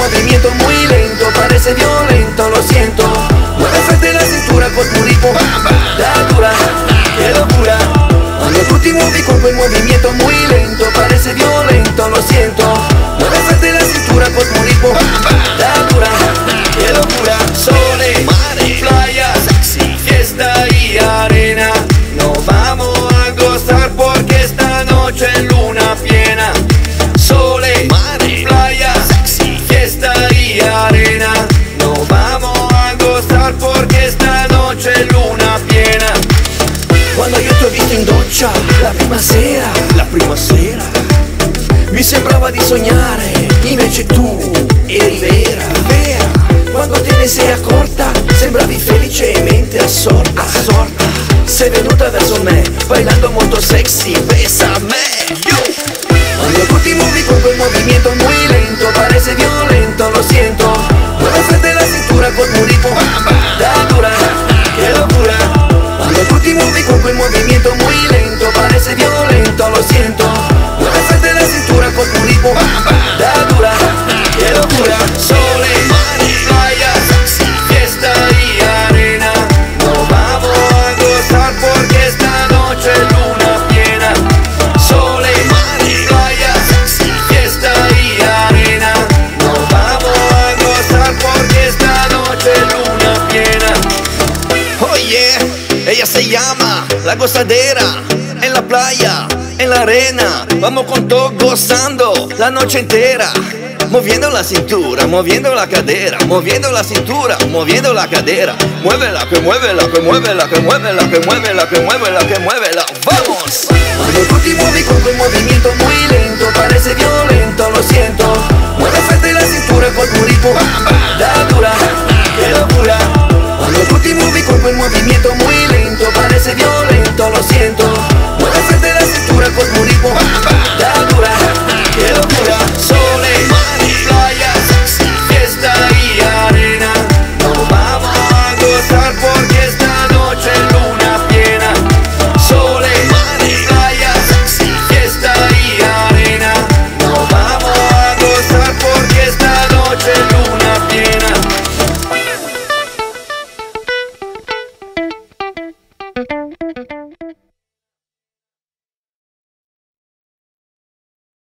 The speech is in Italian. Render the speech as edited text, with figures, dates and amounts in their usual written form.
movimiento muy lento, parece violento, lo siento. Mueve fuerte la cintura con tu ritmo, da dura, qué locura. Cuando tú ti muovi con quel movimiento muy lento, parece violento, lo siento. Mueve fuerte la cintura con tu ritmo, da dura, qué locura. Sole, mare, playa, sexy, fiesta y arena. Nos vamos a gozar porque esta noche es luna piena. Sole, mare, playa, sexy, fiesta y arena. Nos vamos a gozar porque esta noche es luna piena. Quando io ti ho visto in doccia la prima sera, mi sembrava di sognare, invece tu eri vera. Quando te ne sei accorta, sembravi felicemente assorta. Sei venuta verso me, bailando molto sexy, bésame. Quando tu ti muovi con quel movimiento muy lento, parece violento, lo siento. Mueve fuerte la cintura con tu ritmo, da dura, qué locura. Quando tu ti muovi con quel movimiento muy lento, parece violento, lo siento. Mueve fuerte la cintura con tu ritmo, da dura, qué locura. Sole, mare, playa, sexy, fiesta y arena. Nos vamos a gozar porque esta noche es luna piena. Sole, mare, playa, sexy, fiesta y arena. Nos vamos a gozar porque esta noche es luna piena. Oye, ella se llama La Gozadera. En la playa, en la arena, vamos con todo gozando la noche entera. Moviendo la cintura, moviendo la cadera, moviendo la cintura, moviendo la cadera. Muévela, que muévela, que muévela, que muévela, que muévela, que muévela, que muévela. ¡Vamos! Cuando tú te muevi con quel movimiento muy lento, parece violento, lo siento. Mueve fuerte la cintura con tu ritmo,